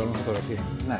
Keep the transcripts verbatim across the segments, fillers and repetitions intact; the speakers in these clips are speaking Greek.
βγάλουμε φωτογραφία. Ναι.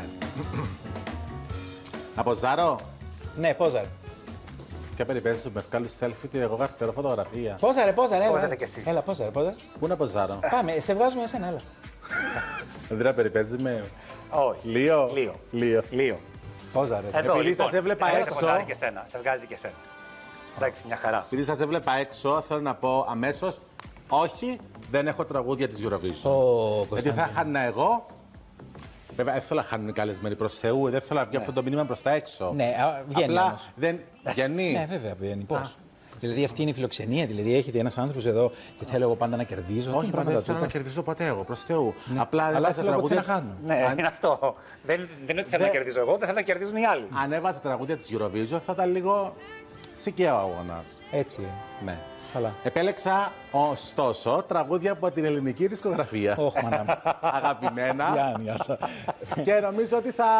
Από Ζάρο. Ναι, πόζα. Και περιπέτειες του με βγάλουν selfie του εγώ γραφτερό φωτογραφία. Πόζα ρε, πόζα ρε. Πόζα ρε κι εσύ. Έλα, πόζα ρε, πόζα. Πού είναι από Ζάρο. Πάμε, σε βγάζουμε εσένα, έλα. Ανδρέα, περιπέτειες με. Όχι. Λίο. Λίο. Λίο. Λίο. Πόζα ρε. Εδώ, Επειδή λοιπόν. σας έβλεπα Εδώ έξω. Σε βγάζει και σένα. Σε βγάζει και σένα. Εντάξει, μια χαρά. Επειδή σας έβλεπα έξω, θέλω να πω αμέσως, όχι, δεν έχω τραγούδια της Eurovision. Ο Γιατί θα χάνα εγώ. Βέβαια, δεν θέλω να χάνουν οι καλεσμένοι προς Θεού, δεν θέλω να βγει αυτό το μήνυμα προς τα έξω. Ναι, α, βγαίνει Απλά όμως. δεν βγαίνει. Ναι, βέβαια, βγαίνει. Πώς. Δηλαδή αυτή είναι η φιλοξενία. Δηλαδή έχετε ένας άνθρωπος εδώ και θέλω εγώ πάντα να κερδίζω. Όχι, Τι μα δεν πράγματα θέλω να τούτα. κερδίσω ποτέ εγώ, προς Θεού. Ναι. Απλά δεν Αλλά βάζα θέλω από τι να τραγούδια. χάνω. Ναι, είναι αυτό. Δεν, δεν είναι ότι θέλω να κερδίζω εγώ, δεν θέλω να κερδίζουν οι άλλοι. Αν έβαζα τραγούδια της Eurovision θα ήταν λίγο σικαίο αγώνας. Έτσι. Ναι. Καλά. Επέλεξα, ωστόσο, τραγούδια από την ελληνική δισκογραφία. Όχι, μάνα μου. Αγαπημένα. Διάνοια. Και νομίζω ότι θα.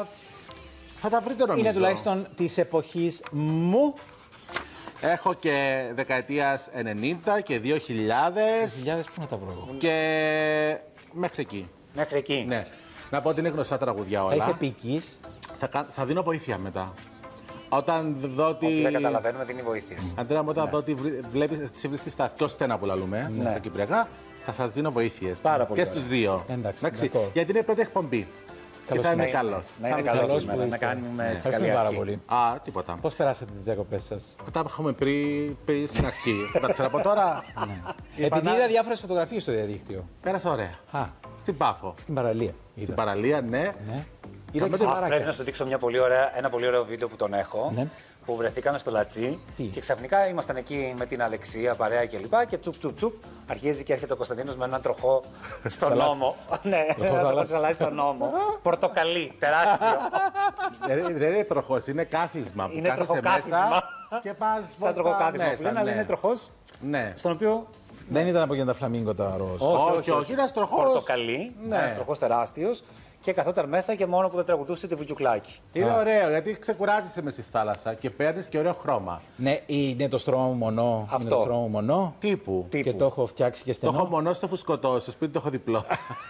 Θα τα βρείτε νομίζω. Είναι τουλάχιστον της εποχής μου. Έχω και δεκαετίας ενενήντα και δύο χιλιάδες. Χιλιάδες, πού να τα βρω εγώ. Και μέχρι εκεί. Μέχρι εκεί. Ναι. Να πω ότι είναι γνωστά τραγουδιά όλα. Θα είσαι επίκης. Θα, κα- θα δίνω βοήθεια μετά. Όταν δω ότι. Ότι δεν καταλαβαίνουμε, δίνει βοήθειες. Αντρέα μου, όταν δω ότι βρει- βλέπεις, τις βρίσκεις στα δυο στένα που λαλούμε, Ναι. στα κυπριακά, θα σας δίνω βοήθειες. Πάρα πολύ Και ωραία. στους δύο. Εντάξει, Εντάξει, d'accord. γιατί είναι η πρώτη εκπομπή. Και Καλώς θα είμαι είναι. καλός. Να Θα είναι είμαι καλός καλός σήμερα, που να είστε. κάνουμε έτσι Ευχαριστούμε καλή πάρα αρχή. πολύ. Α, τίποτα. Πώς περάσατε τις διακοπές σας. Τα έχουμε πριν, πριν στην αρχή. Τα ξέρω από τώρα. Είπα Επειδή να- είδα διάφορες φωτογραφίες στο διαδίκτυο. Πέρασα ωραία. Α, Στην Πάφο. στην παραλία. Στην παραλία, ναι. Ναι. Είδα και Α, σε Α, βαράκια. πρέπει να σου δείξω μια πολύ ωραία, ένα πολύ ωραίο βίντεο που τον έχω. Ναι. Που βρεθήκαμε στο Λατσί Τι? και ξαφνικά ήμασταν εκεί με την Αλεξία, παρέα κλπ. Και, και τσουπ τσουπ τσουπ αρχίζει και έρχεται ο Κωνσταντίνος με έναν τροχό στον Θαλάσσης. νόμο. Ναι, Τροχό ένα θαλάσσης. τροχό στον νόμο. Πορτοκαλί, τεράστιο. Δεν δεν είναι τροχός, είναι κάθισμα. που Είναι κάθεσαι τροχοκάθισμα. μέσα Και πας Σαν βόλτα τροχοκάθισμα που μέσα, λένε, αλλά ναι. είναι τροχός Ναι. στον οποίο. Δεν ήταν από εκείνα τα φλαμίγκο τα ροζ. Όχι, όχι, είναι ένας τροχός. Πορτοκαλί, Ναι. ένας τροχός τεράστιος και καθόταν μέσα και μόνο που δεν τραγουδούσε τη βουκιουκλάκι. Είναι ωραίο γιατί ξεκουράζεσαι με στη θάλασσα και παίρνει και ωραίο χρώμα. Ναι, είναι το στρώμα μου μονό. Αυτό. Είναι το στρώμα μου μονό. Τύπου. Τι- Και Τύπου. το έχω φτιάξει και Το στενό. έχω μονό στο φουσκωτό, στο σπίτι το έχω διπλό.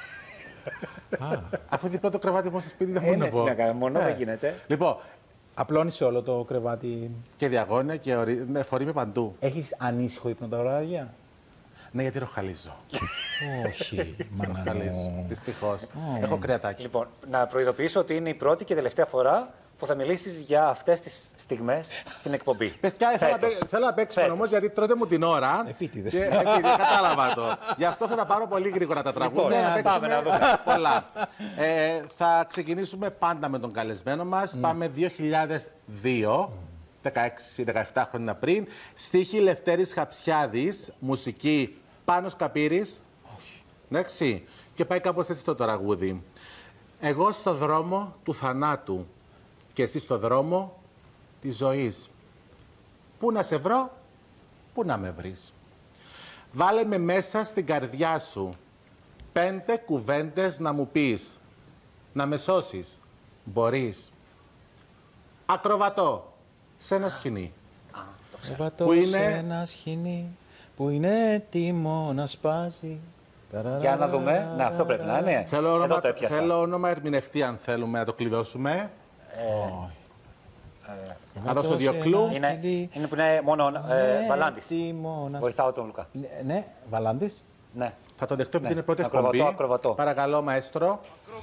Αφού διπλό το κρεβάτι μου στο σπίτι δεν Ε, μπορώ ναι, να πω. τι να κάνω, μονό δεν γίνεται. Λοιπόν, Απλώνεις όλο το κρεβάτι. και διαγώνια και ορί... ναι, φορεί με παντού. Έχεις ανήσυχο ύπνο τα βράδια. Ναι, γιατί ροχαλίζω. Όχι, μάνα Ροχαλίζω. μου. Δυστυχώ. Έχω κρεατάκι. Λοιπόν, να προειδοποιήσω ότι είναι η πρώτη και τελευταία φορά που θα μιλήσεις για αυτές τις στιγμές στην εκπομπή. Παιδιά, θέλω να, Φέτος. παί- θέλω να παίξουμε Φέτος. όμω γιατί τρώτε μου την ώρα. Επίτηδες. Και, επίτηδες, κατάλαβα το. Γι' αυτό θα τα πάρω πολύ γρήγορα τα τραγούδια. Λοιπόν, να πάμε παίξουμε να δούμε. πολλά. Ε, θα ξεκινήσουμε πάντα με τον καλεσμένο μας. Πάμε δύο χιλιάδες δύο, δεκαέξι δεκαεπτά χρόνια πριν. Στίχη Λευτέρης Χαψιάδης, μουσική Πάνος Καπύρης. Εντάξει. Και πάει κάπως έτσι το τραγούδι. Εγώ στο δρόμο του θανάτου και εσύ στο δρόμο της ζωής. Πού να σε βρω, πού να με βρεις. Βάλε με μέσα στην καρδιά σου πέντε κουβέντες να μου πεις. Να με σώσεις. Μπορείς. Ακροβατώ. Σε ένα σκηνή. Κρεβατώ Που σε είναι- ένα σχοινί που είναι έτοιμο να σπάσει. Για να δούμε. Ναι, αυτό πρέπει να είναι. Θέλω Εδώ όνομα, το έπιασα. θέλω όνομα ερμηνευτή αν θέλουμε να το κλειδώσουμε. Να δώσω δύο σε κλου. ένα Είναι, σκοινί, είναι που είναι μόνο ε, είναι Βαλάντης. έτοιμο να Βοηθάω τον Λουκά. Ναι, ναι, Βαλάντης. Ναι. Θα το δεχτώ επειδή είναι πρώτη ακροβατώ, εκπομπή. ακροβατώ. Παρακαλώ, μαέστρο.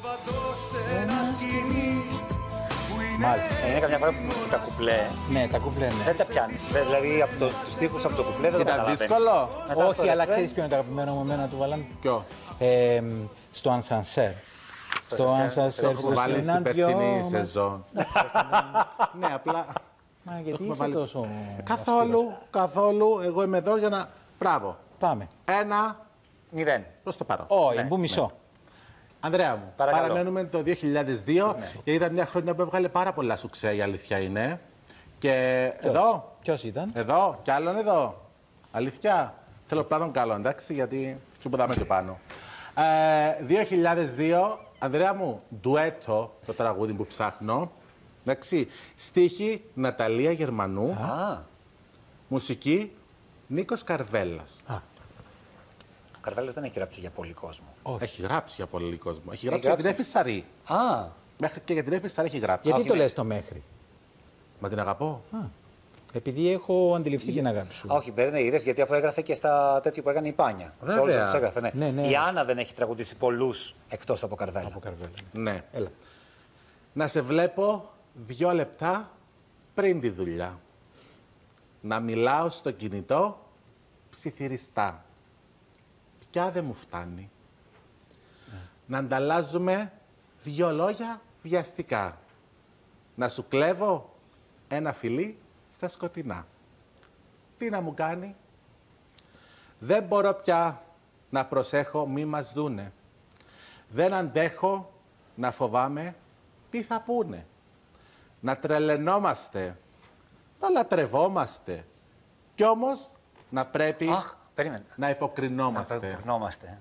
Μάλιστα. Ε, Είναι καμιά φορά που τα κουπλέ Ναι, τα κουπλέ, ναι. δεν τα πιάνεις. Δεν- Δηλαδή από το, τους στίχους από το κουπλέ δεν το Ήταν καταλαβαίνεις. δύσκολο. Μετά στο Όχι, αλλά ρεφρέν, ξέρεις ποιο είναι το αγαπημένο μου εμένα του Βαλάντη. Ποιο. Ε, στο Ανσανσέρ. Στο Ανσανσέρ Έχουμε που βάλει στην συναντιόμαστε. περσινή σεζόν. Ναι, απλά. Μα γιατί έχουμε είσαι βάλει- τόσο... Καθόλου, καθόλου. Εγώ είμαι εδώ για να. Μπράβο. Πάμε. Ένα Μηδέν. προς το παρόν. Όχι, Ναι, μπου μισό. Ανδρέα μου, Παρακαλώ. παραμένουμε το δύο χιλιάδες δύο και ήταν μια χρονιά που έβγαλε πάρα πολλά σουξέ, η αλήθεια είναι. Και εδώ, Ποιος ήταν? εδώ, κι άλλον εδώ. Αλήθεια. Θέλω πλάνον καλό, εντάξει, γιατί σου ποδάμε και πάνω. Ε, δύο χιλιάδες δύο, Ανδρέα μου, ντουέτο το τραγούδι που ψάχνω. Εντάξει, στίχη Ναταλία Γερμανού, Α, μουσική Νίκος Καρβέλλας. Α. Καρβέλας δεν έχει γράψει για πολύ κόσμο. Έχει γράψει για πολύ κόσμο. Έχει γράψει, γράψει. για την Εύη Σαρή. Α, Μέχρι και για την Εύη Σαρή έχει γράψει. Γιατί Όχι, το ναι. λες το μέχρι? Μα την αγαπώ. Α, επειδή έχω αντιληφθεί την αγάπη σου. όχι, μπαίνε, είδες, γιατί αφού έγραφε και στα τέτοια που έκανε η Πάνια. Σε Βέβαια. όλους τους έγραφε, ναι. Ναι, ναι. Η Άννα δεν έχει τραγουδήσει πολλούς εκτός από Καρβέλα. Από Καρβέλα. Ναι. Έλα. Να σε βλέπω δύο λεπτά πριν τη δουλειά. Να μιλάω στο κινητό ψιθυριστά. Πια δεν μου φτάνει. Ναι. Να ανταλλάζουμε δύο λόγια βιαστικά. Να σου κλέβω ένα φιλί στα σκοτεινά. Τι να μου κάνει? Δεν μπορώ πια να προσέχω μη μας δούνε. Δεν αντέχω να φοβάμαι τι θα πούνε. Να τρελαινόμαστε, να λατρευόμαστε. Κι όμως να πρέπει Αχ, περίμενε. να Να υποκρινόμαστε. περνόμαστε.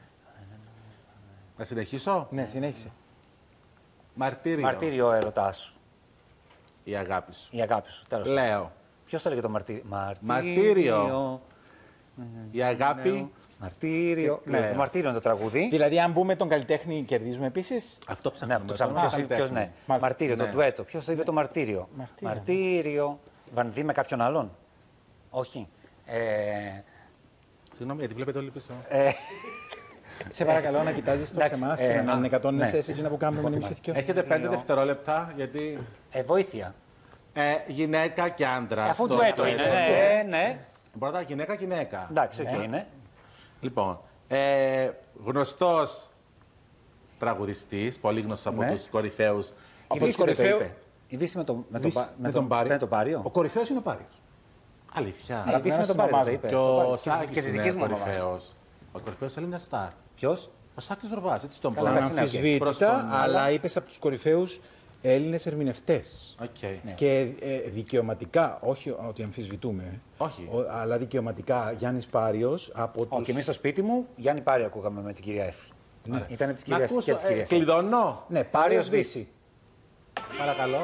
Να συνεχίσω. Ναι, συνέχισε. Μαρτύριο. Μαρτύριο έρωτά σου. Η αγάπη σου. Η αγάπη σου, τέλος πάντων. Λέω. Ποιος το λέγε το μαρτύριο? Μαρτύριο. Η αγάπη. Μαρτύριο. Ναι. Ναι, το μαρτύριο είναι το τραγούδι. Δηλαδή, αν μπούμε τον καλλιτέχνη, κερδίζουμε επίση. Αυτό Ναι, ψάχνουμε. αυτό ψάχνουμε. Α, Ποιος είπε, ποιος, ναι. Μάλιστα. Μαρτύριο, το Ναι. ντουέτο. Ποιος το είπε το μαρτύριο? Μαρτύριο. Μαρτύριο. Βανδύ με κάποιον άλλον? Όχι. Ε, Συγγνώμη, γιατί βλέπετε όλοι πίσω. ε, Σε παρακαλώ να κοιτάζει προς Εντάξει, εμάς, ε, να είναι εκατόν ναι. εσείς να που κάνουμε εμείς τέτοιο. Έχετε πέντε δευτερόλεπτα γιατί. ε, βοήθεια. Ε, γυναίκα και άντρα. Ε, αφού στο ντουέτο είναι. Ναι, ναι. Πρώτα γυναίκα-γυναίκα. Εντάξει, οκ, είναι. Λοιπόν, ε, γνωστός τραγουδιστής, πολύ γνωστός από Ναι. τους κορυφαίους. Η Από τους Δύση δεν το κορυφαίου- είπε. Η Δύση με τον, με τον, Δύση, Πα- με τον Πάριο. με τον Πάριο. Ο κορυφαίος είναι ο Πάριος. Αλήθεια. Η Δύση με τον Πάριο το είπε. Και Το ο Πάριο. Και Σάκης της είναι δικής μου ομάδας. κορυφαίος. Ο κορυφαίος Έλληνας στάρ. Ποιος? Ο Σάκης Δροβάς, έτσι τον πω. Καλά, εντάξει, ναι, οκ. Προς Αναμφισβήτητα, τον- αλλά είπες από τους κορυφαίους Έλληνες ερμηνευτές. Οκ. Και ε, δικαιωματικά, όχι ότι αμφισβητούμε, Όχι. ο- αλλά δικαιωματικά Γιάννης Πάριος από Όχι, τους... εμείς στο σπίτι μου Γιάννη Πάριο ακούγαμε με την κυρία Εφη. Ναι. Ήταν της Να κυρίας και ακούσω, της ε, κυρίας Εφη. κλειδώνω. Ναι, Πάριος Πάριος Δύση. Δύση. Παρακαλώ.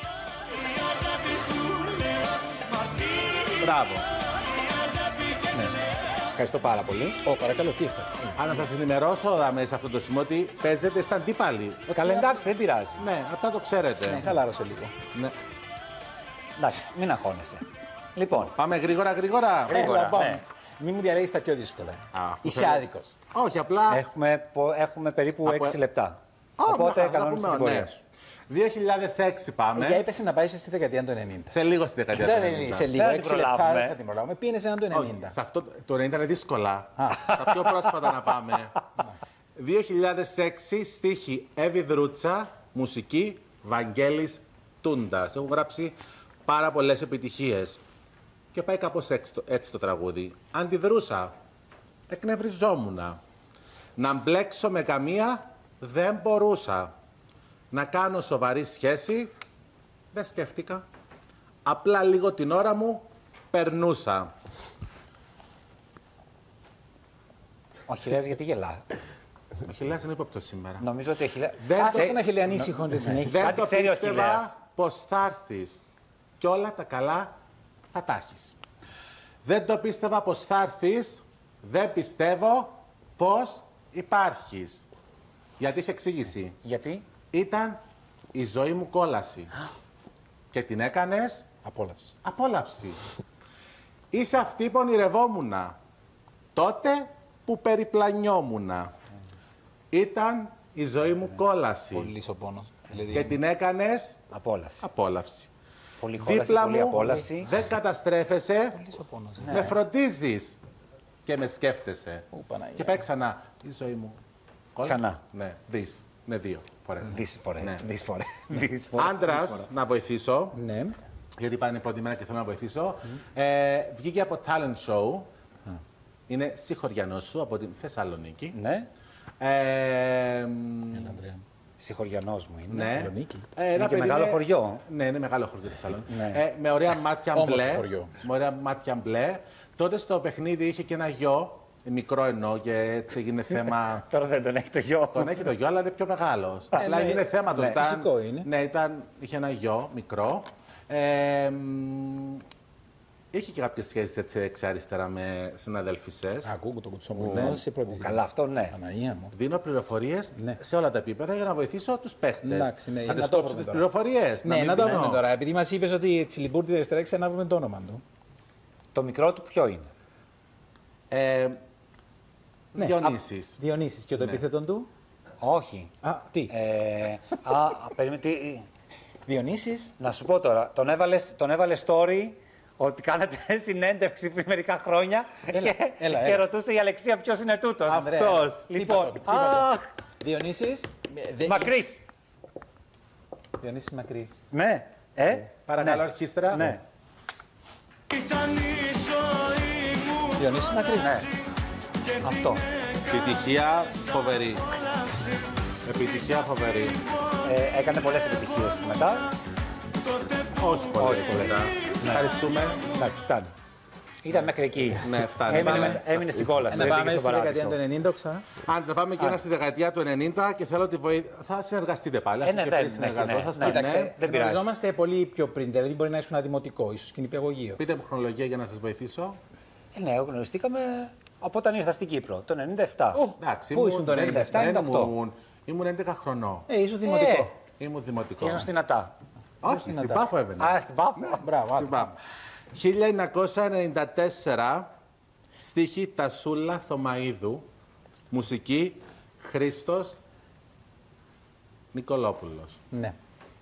Μπράβο. Ευχαριστώ πάρα πολύ. Ω, παρακαλώ, τι ευχαριστώ. Α, να σας ενημερώσω δάμε, σε αυτό το σημείο ότι παίζετε στα αντίπαλοι. Καλά, εντάξει, δεν πειράζει. Ναι, απλά το ξέρετε. Ναι, χαλάρωσε λίγο. Ναι. Εντάξει, μην αγχώνεσαι. Λοιπόν, Πάμε γρήγορα, γρήγορα. Γρήγορα, Έλα, πάμε. ναι. Μην μου διαλέγεις τα πιο δύσκολα. Α, αφού Είσαι θέλω- άδικος. Όχι, απλά. έχουμε, πο- έχουμε περίπου Από- έξι λεπτά. Α, Οπότε μια χαρά, κανόνισε θα την πούμε, πορεία ναι. σου. δύο χιλιάδες έξι πάμε. Για έπεσε να πάει στη δεκαετία του ενενήντα. Σε λίγο στη δεκαετία του Δεν είναι ενενήντα. σε λίγο, Δεν θα την έξι λεπτά προλάβουμε. δεν θα την προλάβουμε. Πήγαινε σε έναν του Όχι, ενενήντα. σε αυτό το ενενήντα είναι δύσκολα. Τα πιο πρόσφατα να πάμε. δύο χιλιάδες έξι, στίχη Εύη Δρούτσα, μουσική Βαγγέλης Τούντας. Έχουν γράψει πάρα πολλές επιτυχίες. Και πάει κάπως έτσι το, έτσι το τραγούδι. Αντιδρούσα, εκνευριζόμουνα. Να μπλέξω με καμία δεν μπορούσα. Να κάνω σοβαρή σχέση δεν σκέφτηκα. Απλά λίγο την ώρα μου περνούσα. Ο Χιλιάς γιατί γελά. Ο Χιλιάς είναι ύποπτος σήμερα. Νομίζω ότι ο Χιλιάς... Δεν Άσε το- τον Αχιλλέα ανήσυχο, δεν συνέχισε. Δεν Κάτι το ξέρει ο πίστευα Χιλιάς. πως θα έρθεις και όλα τα καλά θα τα έχεις. Δεν το πίστευα πως θα έρθεις, δεν πιστεύω πως υπάρχεις. Γιατί είχε εξήγηση. Γιατί? Ήταν η ζωή μου κόλαση και την έκανες Απόλαυση. απόλαυση. Είσαι αυτή που ονειρευόμουνα τότε που περιπλανιόμουνα. Ήταν η ζωή μου κόλαση Πολύ ο πόνος. Δηλαδή, και την έκανες Απόλαυση. απόλαυση. Πολύ κόλαση, Δίπλα πολύ μου απόλαυση. δεν καταστρέφεσαι, Πολύς ο πόνος. με φροντίζεις και με σκέφτεσαι. Ω, Παναγία. Και πάει ξανά η ζωή μου κόλαση. Ξανά. Ναι, δεις. Ναι, δύο φορές. Δις φορέ. Ναι. Δις φορέ. Δις φορέ. Άντρας, να βοηθήσω, Ναι. γιατί πάνε πρώτη μέρα και θέλω να βοηθήσω. Ε, βγήκε από talent show. Είναι συγχωριανός σου από την Θεσσαλονίκη. Ναι. Ε, μ, Έλα, Ανδρέα. Συγχωριανός μου είναι. ναι. Θεσσαλονίκη. Ε, Είναι ένα και παιδί μεγάλο με- χωριό. Ναι, είναι μεγάλο χωριό τη Θεσσαλονίκη. Ναι. Ε, με ωραία μάτια Όμορφο μπλε. χωριό. Με ωραία μάτια μπλε. Τότε στο παιχνίδι είχε και ένα γιο, μικρό εννοώ, και έτσι έγινε θέμα. Τώρα δεν τον έχει το γιο. Τον έχει το γιο, αλλά είναι πιο μεγάλο. Αλλά ναι. έγινε θέμα του. Ναι. Ήταν- Φυσικό είναι. Ναι, ήταν, είχε ένα γιο μικρό. Ε, μ, Είχε και κάποιες σχέσεις έτσι εξαριστερά με συναδέλφισες. Ακούω το κουτσόμου. Σε πρώτη. Καλά, αυτό ναι. Παναγία μου. Δίνω πληροφορίες Ναι. σε όλα τα επίπεδα για να βοηθήσω τους παίχτες. Εντάξει, ναι, Θα να τις το κόψω βρούμε τις τώρα. πληροφορίες. Ναι, μην να το την βρούμε εννοώ. τώρα. Επειδή μας είπες ότι Τσιλιμπούρτη αριστερά, ξανά βρούμε το όνομα του. Το μικρό του ποιο είναι? Ε, Ναι. Διονύσης. Διονύσης. Και το επίθετο του. Όχι. Α, τι. Ε, α, περίμενε, τι- Διονύσης. να σου πω τώρα, τον έβαλε τον έβαλε story ότι κάνατε συνέντευξη πριν μερικά χρόνια Έλα, και, έλα, και έλα. ρωτούσε η Αλεξία ποιος είναι τούτος. Ανδρέα, Αυτός. τι Λοιπόν, είπατε, τι είπατε? αχ, Διονύσης. ε, δε- μακρύς. Διονύσης Μακρύς. Ναι, ε, Παρακαλώ, αρχίστρα. ναι. Διονύσης Μακρύς. Ναι. Αυτό. Επιτυχία φοβερή. Επιτυχία φοβερή. Ε, έκανε πολλές επιτυχίες μετά. Όχι πολύ. Όχι πολλές. Ναι. Ευχαριστούμε. Εντάξει, φτάνει. Ήταν μέχρι εκεί. Ναι, φτάνει. Έμεινε, Πάμε. έμεινε στην κόλαση. Να δεν πάμε πήγε στη στον δεκαετία του παράδεισο. ενενήντα ξανά. Αν θα πάμε και ένα στη δεκαετία του ενενήντα και θέλω τη βοήθεια. Θα συνεργαστείτε πάλι. Ε, αφού ναι, και δεν- πριν ναι, ναι, συνεργαζόσασταν, ναι. ναι. Κοίταξε, δεν πειράζει. Γνωριζόμαστε πολύ πιο πριν, δηλαδή μπορεί να ήσουν δημοτικό, ίσως και νηπιαγωγείο. Πείτε μου χρονολογία για να σας βοηθήσω. Ε, ναι, γνωριστήκαμε από όταν ήρθα στην Κύπρο, το ενενήντα επτά. Ω, Εντάξει, πού ήμουν- ήσουν το δεν- ενενήντα επτά, δεν ενενήντα οκτώ. ήμουν- Ήμουν έντεκα χρονών. Ε, ήσουν δημοτικό. Ήμουν δημοτικό. Ήσουν στην ΑΤΑ. Όχι, στην στην Ατά. Πάφο έβαινα. Α, στην Πάφο. Μπράβο, Στην άντε. Πάφο. χίλια εννιακόσια ενενήντα τέσσερα, στίχη Τασούλα Θωμαΐδου, μουσική Χρήστος Νικολόπουλος. Ναι.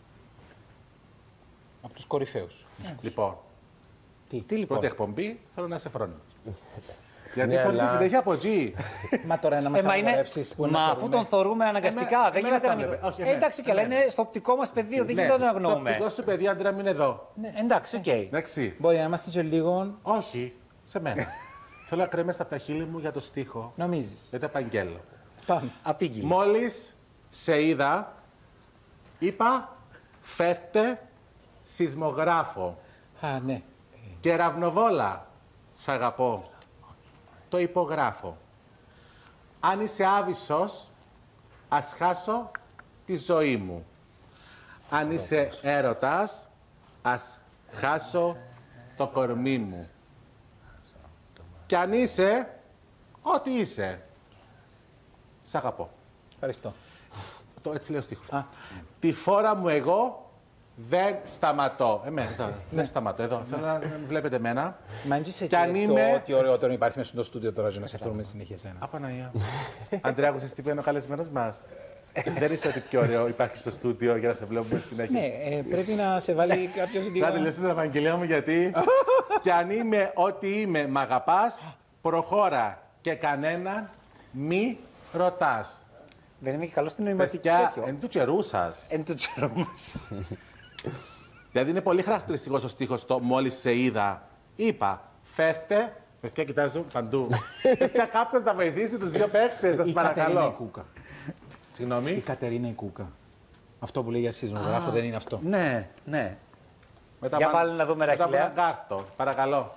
Από τους κορυφαίους. Λοιπόν, Τι, Τι λοιπόν. πρώτη εκπομπή θέλω να είσαι φρόνιμος. Γιατί Ναι, φωνή αλλά- συνέχεια από G. Μα τώρα να μας Ε, μα είναι, απαγορεύσεις που μα να αφού θεωρούμε. τον θωρούμε αναγκαστικά, Εμένα- δεν εμένα γίνεται να θα μην. έβλεπε. Όχι, Ε, εμένα. εντάξει, και αλλά Εμένα. είναι στο οπτικό μας πεδίο, δεν Ναι, γίνεται να το το αγνοούμε. οπτικό σου παιδί, άντρα, μην εδώ. Ε, Εντάξει, οκ. Εντάξει. Μπορεί να είμαστε και λίγο, Όχι, σε μένα. Θέλω να κρέμεσαι από τα χείλη μου για το στίχο. νομίζεις. Για το επαγγέλιο. Πάμε. Απήγγειλε. Μόλις σε είδα, είπα φέρτε σεισμογράφο. Α, ναι. Και ραυνοβόλα, σ' αγαπώ. Το υπογράφω. Αν είσαι άβυσσος, ας χάσω τη ζωή μου. Αν είσαι έρωτας, ας χάσω το κορμί μου. Κι αν είσαι, ό,τι είσαι, σ' αγαπώ. Ευχαριστώ. Το έτσι λέει ο στίχος. Α. Τη φόρα μου εγώ δεν σταματώ. Εμένα, εδώ, δεν σταματώ. Εδώ, θέλω να να βλέπετε εμένα. Μα είναι και Κι αν το είμαι- ότι ωραιότερο υπάρχει μέσα στο στούντιο τώρα για να σε θέλουμε συνέχεια εσένα. Απαναγία. Αντρέα, άκουσες τι πει ο καλεσμένος μας. Δεν είσαι ότι πιο ωραίο υπάρχει στο στούντιο για να σε βλέπουμε συνέχεια. Ναι, ε, πρέπει να σε βάλει κάποιος Θα λίγο... τελειώσει την Ευαγγελία μου γιατί. Κι αν είμαι ό,τι είμαι, μ' αγαπάς, προχώρα και κανέναν μη ρωτάς. Δεν είναι και καλό στην νοηματική Παιδιά, τέτοιο. εν του καιρού σας. Εν του τσέρου μας. Δηλαδή είναι πολύ χαρακτηριστικό ο στίχος το μόλις σε είδα. Είπα, φέρτε. Παιδιά, κοιτάζουν παντού. Παιδιά, κάποιος να βοηθήσει τους δύο παίχτες, σας Η Κατερίνα η παρακαλώ. Κούκα. Η Συγγνώμη. Κατερίνα η Κούκα. Αυτό που λέει για σεισμογράφο δεν είναι αυτό. Ναι, ναι. Μετά Για πάνε- πάλι να δούμε, μετά Ραχιλέα. από ένα κάρτο. Παρακαλώ.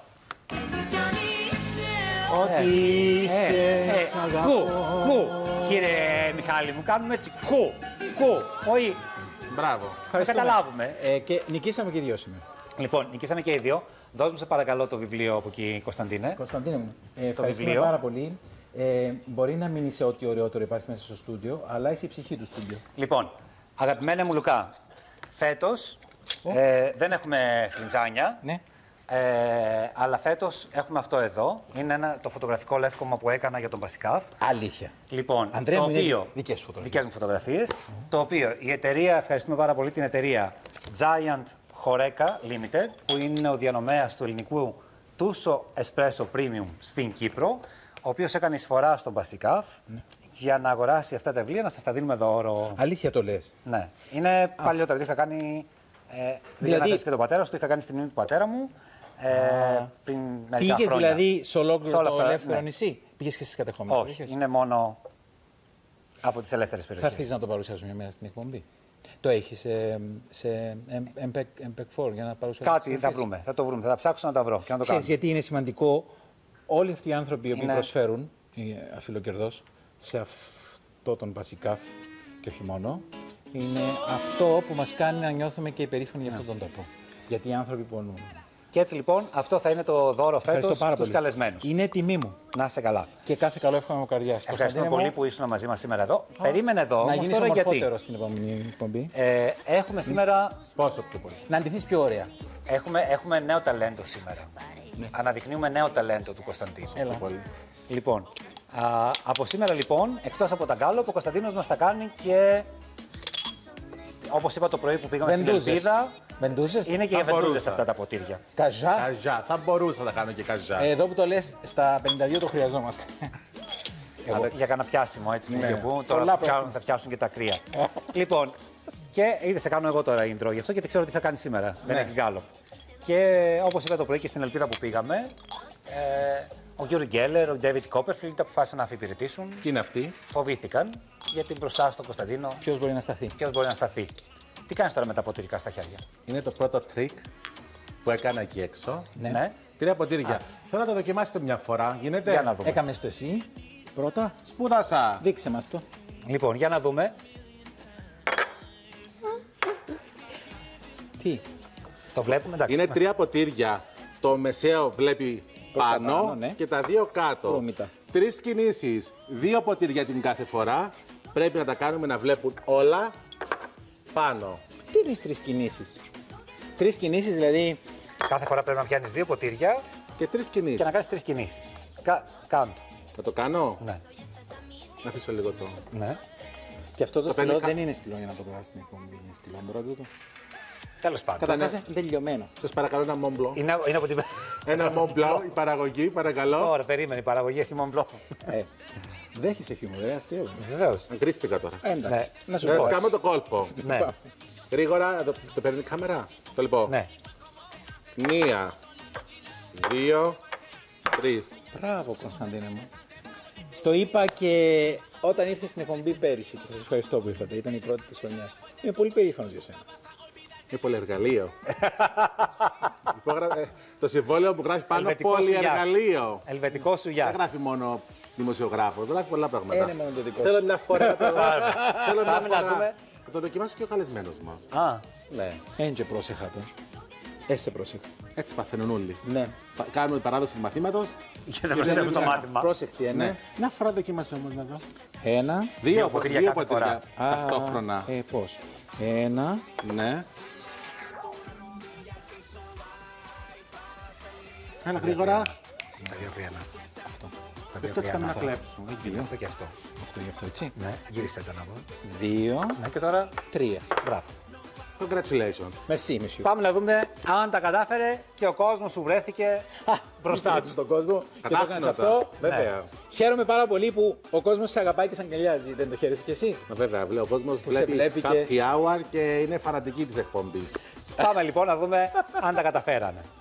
Ό,τι είσαι, Ε, σ' κου, αγαπώ. κου. Κύριε Μιχάλη, μου κάνουμε έτσι. Κου, κου. Όχι, Μπράβο. θα Ευχαριστούμε. καταλάβουμε. Ε, και νικήσαμε και οι δυο σήμερα. Λοιπόν, νικήσαμε και οι δύο. Δώσ' μου σε παρακαλώ το βιβλίο από εκεί, Κωνσταντίνε. Κωνσταντίνε μου, ε, ευχαριστούμε βιβλίο. πάρα πολύ. Ε, μπορεί να μην είσαι ό,τι ωραιότερο υπάρχει μέσα στο στούντιο, αλλά είσαι η ψυχή του στούντιο. Λοιπόν, αγαπημένε μου Λουκά, φέτος ε, δεν έχουμε φλιτζάνια. Ναι. Ε, αλλά φέτος έχουμε αυτό εδώ. Είναι ένα, το φωτογραφικό λεύκομα που έκανα για τον Πασικάφ. Αλήθεια. Λοιπόν, Αντρέα το μου, είναι οποίο, δικές σου φωτογραφίες. δικές μου φωτογραφίες, το οποίο η εταιρεία, ευχαριστούμε πάρα πολύ την εταιρεία Giant Horeca Limited, που είναι ο διανομέας του ελληνικού Tusso Espresso Premium στην Κύπρο, ο οποίος έκανε εισφορά στον Πασικάφ για να αγοράσει αυτά τα βιβλία, να σας τα δίνουμε δώρο. Αλήθεια το λες. Ναι, είναι παλιότερο, το είχα κάνει, ε, δηλαδή... Δηλαδή- και τον πατέρα σου, το είχα κάνει στην μνήμη του πατέρα μου, ε, πριν μερικά Πήγες χρόνια. δηλαδή σε ολόκληρο Σε όλα το αυτά, ελεύθερο ναι. νησί. Πήγες και στις κατεχόμενες Όχι, περιοχές. είναι μόνο από τις ελεύθερες Θα περιοχές. έρθεις να το παρουσιάσω μια μέρα στην εκπομπή. Το έχεις σε, σε εμ πι φορ για να παρουσιάσεις. Κάτι θα βρούμε, θα το βρούμε, θα τα ψάξω να τα βρω και να το Ξέρεις κάνουμε. γιατί είναι σημαντικό όλοι αυτοί οι άνθρωποι οι οποίοι Είναι- προσφέρουν ε, αφιλοκερδός σε αυτό τον Πασικάφ και όχι μόνο, είναι αυτό που μας κάνει να νιώθουμε και υπερήφανοι για αυτόν τον τόπο. Γιατί οι άνθρωποι πονούν. Και έτσι λοιπόν αυτό θα είναι το δώρο φέτος πάρα στους πολύ. καλεσμένους. Είναι τιμή μου. Να είσαι καλά. Και κάθε καλό εύχομαι από καρδιάς. Ευχαριστούμε Κωνσταντίνε πολύ μου, που ήσουν μαζί μας σήμερα εδώ. Περίμενε εδώ. να όμως γίνεις τώρα γιατί. ομορφότερο στην επόμενη εκπομπή. Ε, έχουμε σήμερα Πόσο πιο πολύ. Να αντιθείς πιο ωραία. έχουμε, έχουμε νέο ταλέντο σήμερα. Ναι. Αναδεικνύουμε νέο ταλέντο του Κωνσταντίνου. Έλα. Πολύ. Λοιπόν, α, από σήμερα λοιπόν, εκτός από τα γκάλοπ, ο Κωνσταντίνος μας τα κάνει και όπως είπα το πρωί που πήγαμε στην Βεντούζες. Ελπίδα, Βεντούζες. είναι και Θα για βεντούζες μπορούσα. αυτά τα ποτήρια. Καζά. Καζά. Θα μπορούσα να κάνω και καζά. Ε, Εδώ που το λες, στα πενήντα δύο το χρειαζόμαστε. Εγώ, για κανένα πιάσιμο έτσι, Ναι. ναι. που Πολλά τώρα πιάσιμα. πιάνουν, θα πιάσουν και τα κρύα. Λοιπόν, και είδε, σε κάνω εγώ τώρα intro γι' αυτό γιατί ξέρω τι θα κάνει σήμερα. Δεν Ναι. έχει γκάλοπ. Και όπως είπα το πρωί και στην Ελπίδα που πήγαμε, ε, ο Γιούρι Γκέλλερ, ο Ντέιβιτ Κόπερφιλντ αποφάσισαν να αφιπηρετήσουν. Και είναι αυτή. Φοβήθηκαν γιατί μπροστά στον Κωνσταντίνο Ποιος μπορεί να σταθεί. ποιο μπορεί να σταθεί. Τι κάνει τώρα με τα ποτηρικά στα χέρια. Είναι το πρώτο τρίκ που έκανα εκεί έξω. Ναι. Τρία ποτήρια. Θέλω να το δοκιμάσετε μια φορά. Γίνεται. Για να δούμε. Έκαμες το εσύ. Πρώτα. Σπούδασα. Δείξε μας το. Λοιπόν, για να δούμε. Τι. Το βλέπουμε, εντάξει. Είναι τρία ποτήρια. Το μεσαίο βλέπει Προς τα πάνω, πάνω, ναι. και τα δύο κάτω. Πρόμητα. Τρεις κινήσεις. Δύο ποτήρια την κάθε φορά. Πρέπει να τα κάνουμε να βλέπουν όλα πάνω. Τι είναι οι τρεις κινήσεις. Τρεις κινήσεις δηλαδή. Κάθε φορά πρέπει να πιάνει δύο ποτήρια Και τρεις κινήσεις. και να κάνει τρει κινήσει. Κα... Κάντο. Θα το κάνω. Ναι. Να αφήσω λίγο το. ναι. Και αυτό το, Το στυλό παίρνει κα- δεν είναι στυλό για να το βγάλει στην εκπομπή. Είναι στυλό πρώτο του. Τέλο πάντων. Καταρχάς είναι τελειωμένο. Σας παρακαλώ ένα Mont Blanc. Είναι, είναι από την. Ένα Mont Blanc, η παραγωγή, παρακαλώ. Τώρα, περίμενε η παραγωγή, εσύ Μont Ε, δέχεσαι χιούμορ, ε, αστείο. Βεβαίω. Αγκρίστηκα τώρα. Ε, εντάξει. Ναι. Να σου Να πω. σας κάνω το κόλπο. Ναι. Γρήγορα, το, το παίρνει η κάμερα. Το λοιπόν. ναι. Μία, δύο, τρεις. Μπράβο, Κωνσταντίνε μου. Στο είπα και όταν ήρθε στην εκπομπή πέρυσι και σας ευχαριστώ που ήρθατε. Ήταν η πρώτη της χρονιάς. Είμαι πολύ περήφανος για σένα. Είναι πολυεργαλείο. Υπόγρα- ε, το συμβόλαιο που γράφει πάνω Ελβετικό πολυεργαλείο. Ελβετικό σου Δεν γεια. γράφει μόνο δημοσιογράφος, γράφει πολλά πράγματα. Είναι μόνο το δικό Θέλω σου. μια φορά να το Θέλω μια Πάμε να φορά δούμε. να το δοκιμάσει και ο καλεσμένος μας. Α, Ναι. Έντζε πρόσεχα το. Έσε πρόσεχα. Έτσι παθαίνουν όλοι. Ναι. Θα κάνουμε παράδοση του μαθήματος. και δεν προσέχουμε το μάθημα. Πρόσεχτη, ε, ναι. Ναι. Μια φορά δοκίμασε όμως να δω. Ένα. Δύο ποτήρια δύο κάθε ποτήρια Α, ταυτόχρονα. Ε, πώς. Ένα. Ναι. Έλα γρήγορα. Τα δύο πριν. Αυτό. Τα Γι' δύο αυτό πριν. να κλέψουν. Γι' αυτό και αυτό. Αυτό γι' αυτό, έτσι. Ναι, γύρισε τα να δω. Δύο. Ναι, και τώρα. Τρία. Μπράβο. Congratulations. Merci, monsieur. Πάμε να δούμε αν τα κατάφερε και ο κόσμος που βρέθηκε μπροστά του. στον κόσμο και το έκανες Κατάφυνοτα. αυτό. Βέβαια. Χαίρομαι πάρα πολύ που ο κόσμος σε αγαπάει και σε αγκαλιάζει. Δεν το χαίρεσαι κι εσύ. Μα βέβαια, βλέ- ο κόσμος σε βλέπει βλέπει και- happy hour και είναι φανατική της εκπομπής. Πάμε λοιπόν να δούμε αν τα καταφέρανε.